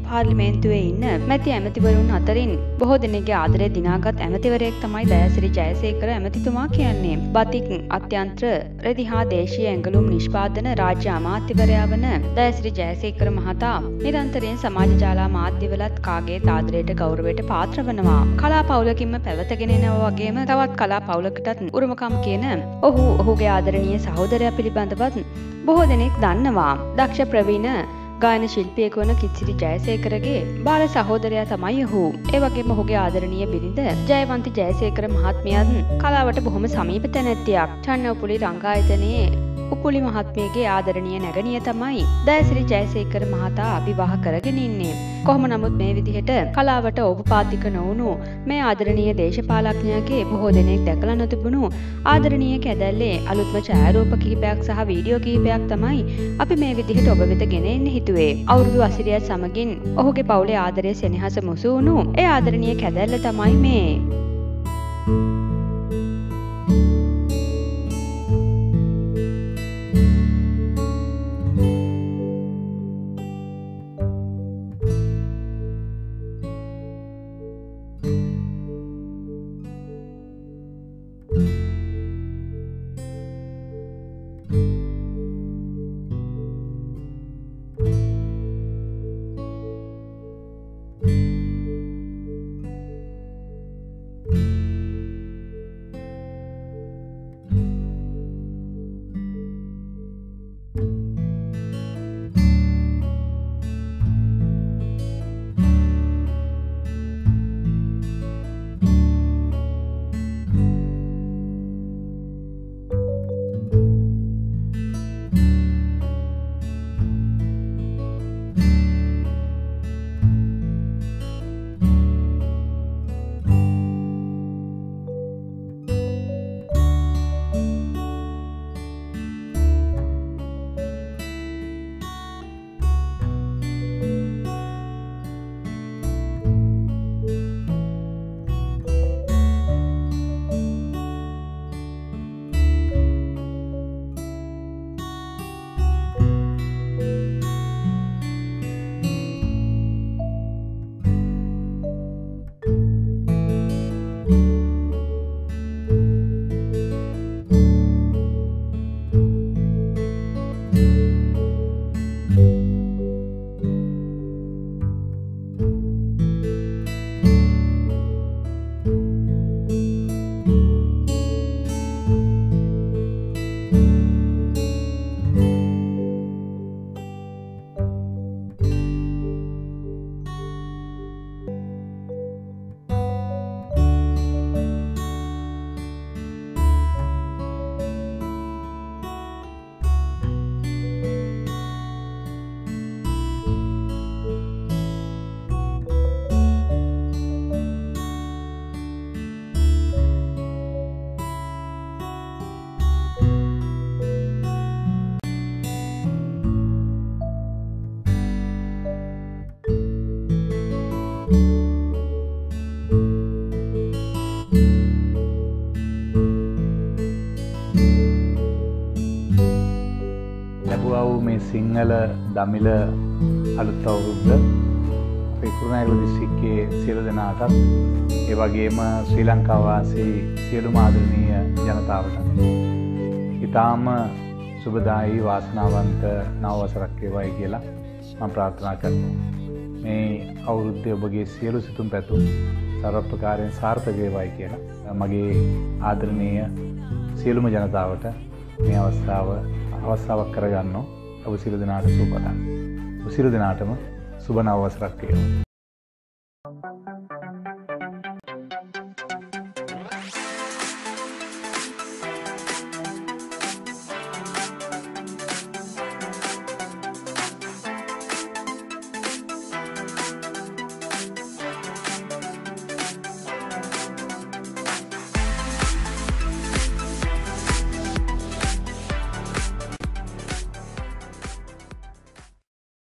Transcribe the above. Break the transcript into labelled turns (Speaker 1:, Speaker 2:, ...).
Speaker 1: පාර්ලිමේන්තුවේ ඉන්න මැති ඇමතිවරුන් අතරින් බොහෝ දෙනෙක්ගේ ආදරය දිනාගත් ඇමතිවරයෙක් තමයි දයාසිරි ජයසේකර ඇමතිතුමා කියන්නේ. බතික් අත්‍යන්ත්‍ර රෙදි හා දේශීය ඇඟලුම් නිෂ්පාදන රාජ්‍ය අමාත්‍යවරයා වන දයාසිරි ජයසේකර මහතා නිරන්තරයෙන් සමාජ ජාලා මාධ්‍යවලත් කාගේ ආදරයට ගෞරවයට පාත්‍ර වනවා. කලා පවුලකින්ම පැවතගෙන එනවා වගේම තවත් කලා පවුලකටත් උරුමකම් කියන ඔහුගේ ආදරණීය සහෝදරයා පිළිබඳවත් බොහෝ දෙනෙක් දන්නවා. දක්ෂ ප්‍රවීණ ගායන ශිල්පියෙකු වන කිත්සිරි ජයසේකරගේ බාල සහෝදරයා තමයි ඔහු. ඒ වගේම ඔහුගේ ආදරණීය බිරිඳ ජයවන්ති ජයසේකර මහත්මියත් කලාවට බොහොම සමීප තැනැත්තියක්. චන්න උපුලි රංගායතනයේ උපුලි මහත්මියගේ ආදරණීය නැගණිය තමයි දයාසිරි ජයසේකර මහතා විවාහ කරගෙන ඉන්නේ. කොහොම නමුත් මේ විදිහට කලාවට ඕපපාතික නොවුණු මේ ආදරණීය දේශපාලඥයාගේ බොහෝ දෙනෙක් දැකලා නොතිබුණු ආදරණීය කැදැල්ලේ අලුත්ම ඡායාරූප කිහිපයක් සහ වීඩියෝ කිහිපයක් තමයි අපි මේ විදිහට ඔබ වෙත ගෙන එන්න හිතුවේ. අවුරුදු 80 සමගින් ඔහුගේ පවුලේ ආදරයේ සෙනෙහස මුසු වුණු ඒ ආදරණීය කැදැල්ල තමයි මේ.
Speaker 2: සිංහල දමිළ අලුත් අවුරුද්ද අපේ කුරුණෑගල දිස්ත්‍රික්කයේ සියලු දෙනාටත් ඒ වගේම ශ්‍රී ලංකා වාසී සියලුම ආදරණීය ජනතාවට ඊටාම සුබදායී වාසනාවන්ත නව වසරක් වේවායි කියලා මම ප්‍රාර්ථනා කරනවා. මේ අවුරුද්දේ ඔබගේ සියලු සිතුම් පැතුම් සර්ව ප්‍රකාරයෙන් සාර්ථක වේවායි කියලා මගේ ආදරණීය සියලුම ජනතාවට මේ අවස්ථාවක් කරගන්නවා. ඔබ සියලු දෙනාට සුබ පතනවා. ඔබ සියලු දෙනාටම සුබ නව වසරක් වේවා.